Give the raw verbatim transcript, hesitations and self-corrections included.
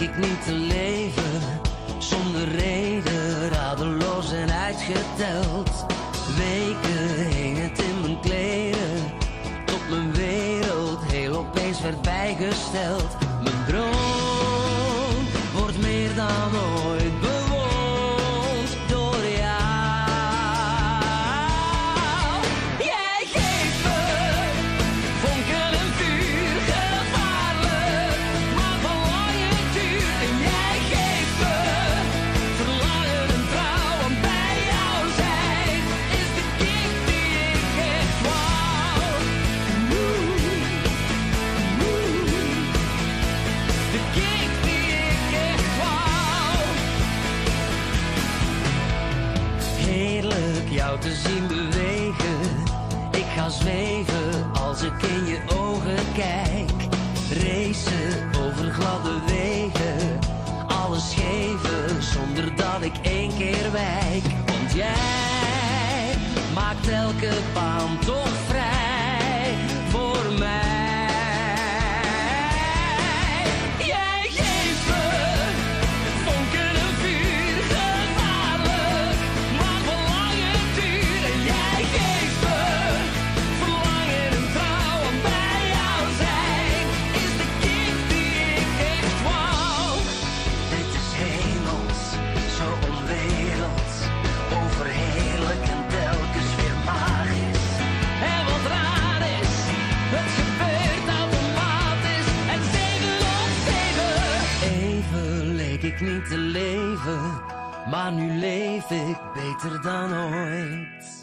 ik niet te leven, zonder reden, radeloos en uitgeteld. Weken hing het in mijn kleren, tot mijn wereld heel opeens werd bijgesteld. Mijn droom wordt meer dan ooit bewoond door jou. Jij geeft me vonken en vuur, gevaarlijk, maar van lange duur. En jij geeft me verlangen en trouw, en bij jou zijn is de gift die ik echt wou. Oeh, oeh, de gift die ik echt wou. Heerlijk jou te zien bewegen, ik ga zweven als ik in je ogen kijk. Racen over gladde wegen, alles geven zonder dat ik één keer wijk. Want jij maakt elke baan toch vrij voor mij. Jij geeft me vonken en vuur, gevaarlijk, maar van lange duur. En jij geeft me verlangen en trouw, en bij jou zijn is de gift die ik echt wou. Dit is hemels, zo onwerelds, overheerlijk en telkens weer magisch. En wat raar is, het gebeurt automatisch. En zeven op zeven. Even leek ik niet te leven, maar nu leef ik beter dan ooit.